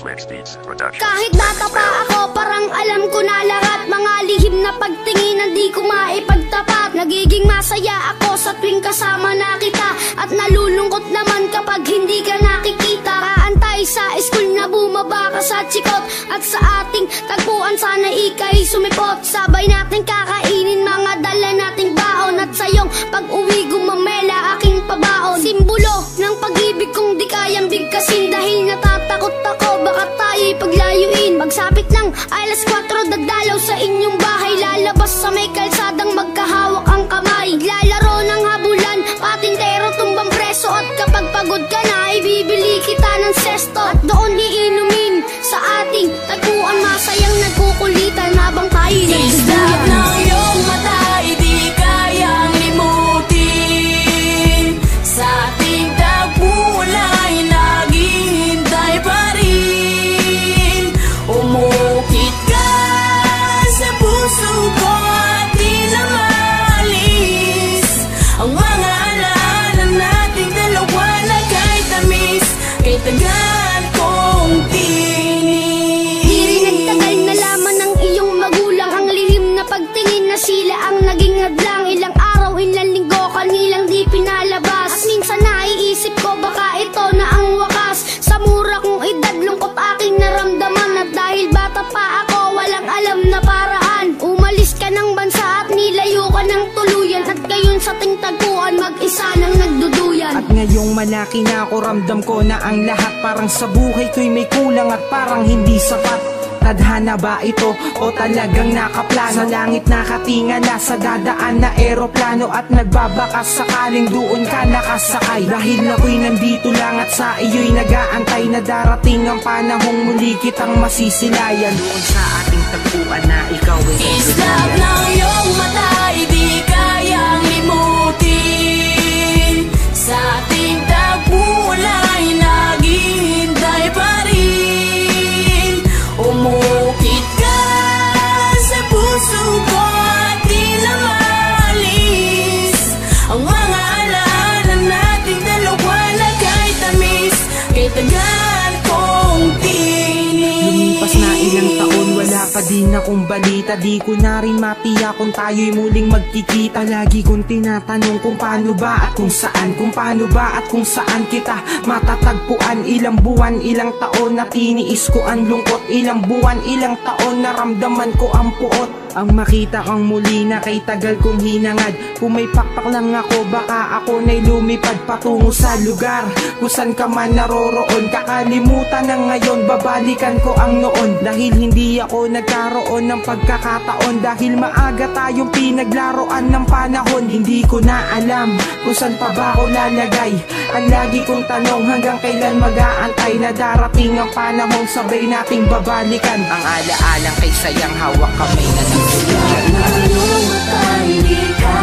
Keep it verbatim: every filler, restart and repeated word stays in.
Flix Beats Production. Kahit bata pa ako, parang alam ko na lahat. Mga lihim na pagtingin, di ko maipagtapat. Nagiging masaya ako sa tuwing kasama na kita, at nalulungkot naman kapag hindi ka nakikita. Kaantay sa school na bumaba ka sa chikot, at sa ating tagpuan sana ika'y sumipot. Sabay natin kakainin mga dala nating baon, at sayong pag-uwi gumamela aking pabaon. Simbolo ng pag-ibig kong di kayang bigkasin, dahil natatakot ako baka tayo'y paglayuin. Magsapit ng alas kwatro, dagdalaw sa inyong bahay, lalabas sa may kalsadang magkahawak ang kamay. Lalaro ng habulan, patintero tumbang preso, at kapag pagod ka na, ibibili kita ng sesto. At doon iinumin sa ating tagpuan, masayang nagkukulitan habang tayo'y nagduduyan. ng iyong mata, di kayang limutin. Sa ating tagpuan ay naghihintay pa rin. Umukit ka sa puso ko at di lang maalis ang mga alaala nating dalawa na kay tamis, kay tagal kong tinis. Di rin nagtagal, nalaman ng iyong magulang ang lihim na pagtingin, na sila ang naging hadlang. Ilang araw, ilang linggo kanilang di pinalabas, at minsan naiisip ko baka ito na ang wakas. Sa mura kong edad, lungkot aking naramdaman, at dahil bata pa ako, walang alam na paraan. Umalis ka ng bansa at nilayo ka ng tuluyan, at gayon sa ting tagpuan mag-isa nang nagduduyan. At ngayong malaki na ako, ramdam ko na ang lahat parang sa buhay ko'y may kulang at parang hindi sapat. Tadhana ba ito o talagang nakaplano? Sa langit nakatingala, sa dadaan na eroplano, at nagbabakas sakaling doon ka nakasakay. Dahil ako'y nandito lang at sa iyo'y nag-aantay, na darating ang panahong muli kitang masisilayan. Doon sa ating tagpuan na ikaw ay Islap ng iyong mata, di kayang limutin. Sa ating tagpuan ay naghihintay pa rin. Umukit ka sa puso ko at di lang maalis ang mga alaala nating dalawa na kay tamis, kay tagal kong tinis. Lumipas na ilang taon, wala pa din akong balita. Di ko na rin matiyak kung tayo'y muling magkikita. Lagi kong tinatanong kung paano ba at kung saan, kung paano ba at kung saan kita matatagpuan. Ilang buwan, ilang taon na tiniis ko ang lungkot, ilang buwan, ilang taon naramdaman ko ang puot. Ang makita kang muli na kay tagal kong hinangad, kung may pakpak lang ako, baka ako na'y lumipad patungo sa lugar kung saan ka man naroroon. Kakalimutan na ngayon, babalikan ko ang noon, dahil hindi ako nagkaroon ng pagkakataon, dahil maaga tayong pinaglaruan ng panahon. Hindi ko na alam kung saan pa ba ako lalagay. Ang lagi kong tanong, hanggang kailan mag-aantay na darating ang panahong sabay nating babalikan ang alaalang kay sayang hawak kamay na nagtuluyan. Ang iyong mata, di